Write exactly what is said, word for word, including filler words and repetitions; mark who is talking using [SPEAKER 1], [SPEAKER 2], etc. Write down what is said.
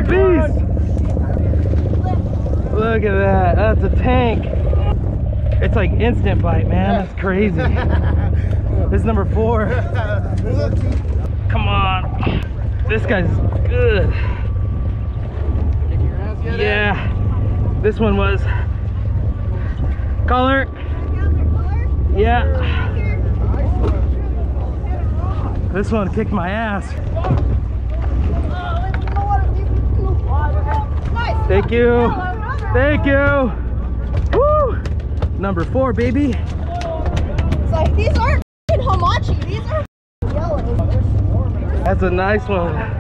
[SPEAKER 1] a beast. Look at that. That's a tank. It's like instant bite, man. That's crazy. This is number four. Come on. This guy's good. Yeah. This one was. Color. Yeah. This one kicked my ass. Thank you. Thank you. Woo! Number four, baby.
[SPEAKER 2] It's like, these aren't hamachi, these are yellow.
[SPEAKER 1] That's a nice one.